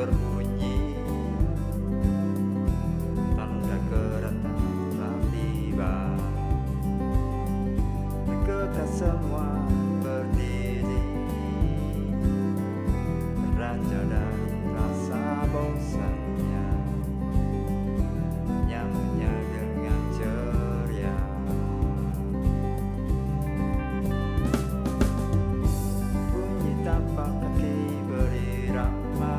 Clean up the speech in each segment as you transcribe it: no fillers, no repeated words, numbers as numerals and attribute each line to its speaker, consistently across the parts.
Speaker 1: berbunyi, tanda kereta telah tiba. Kita semua berdiri, beranjak dari rasa bosannya, nyamannya dengan ceria. Bunyi tapak kaki berirama,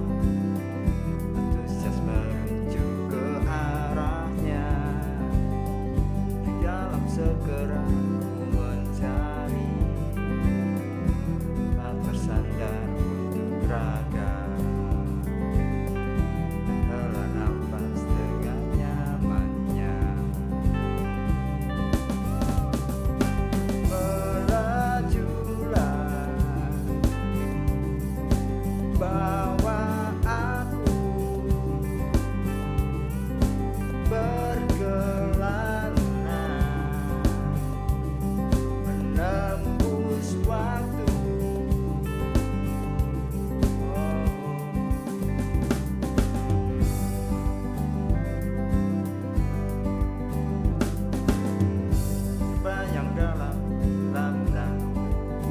Speaker 1: antusias menuju ke arahnya. Di dalam segera ku mencari tempat bersandar untuk raga, hela nafas dengan nyamannya. Melajulah, bawa aku berkelana, menembus waktu. Terbayang dalam lamunanku,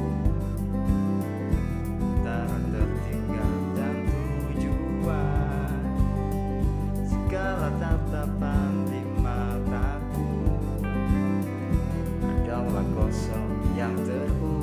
Speaker 1: tak tertinggal dan tujuan. Segala tatapan di mataku adalah kosong yang terulang.